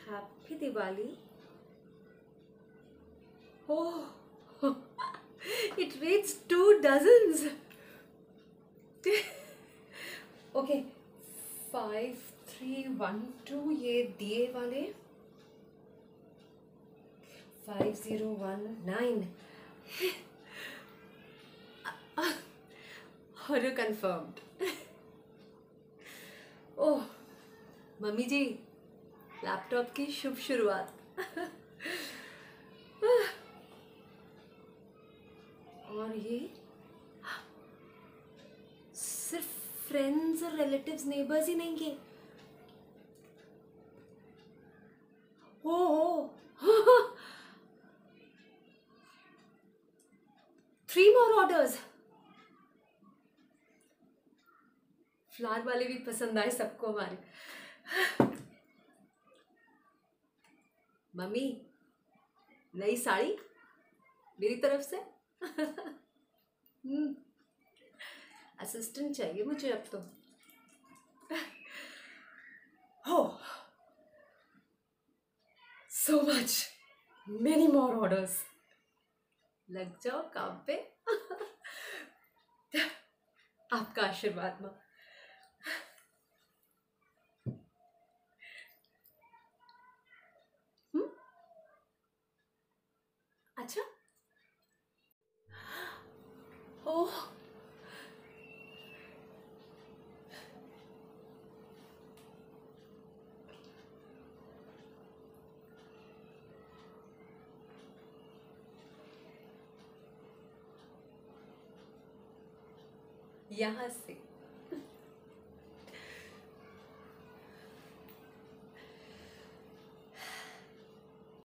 Happy Diwali. Oh, it reads 2 dozens. Okay, 5, 3, 1, 2. ये दिए वाले 5019. Order confirmed. Oh mummy ji, laptop की शुभ शुरुआत. और ये सिर्फ फ्रेंड्स और रिलेटिव्स नेबर्स ही नहीं के. हो 3 more orders. फ्लावर वाले भी पसंद आए सबको हमारे. मम्मी, नई साड़ी मेरी तरफ से. असिस्टेंट चाहिए मुझे अब तो. हो so much, many more orders. लग जाओ काम पे. आपका आशीर्वाद माँ. अच्छा. ओह यहाँ से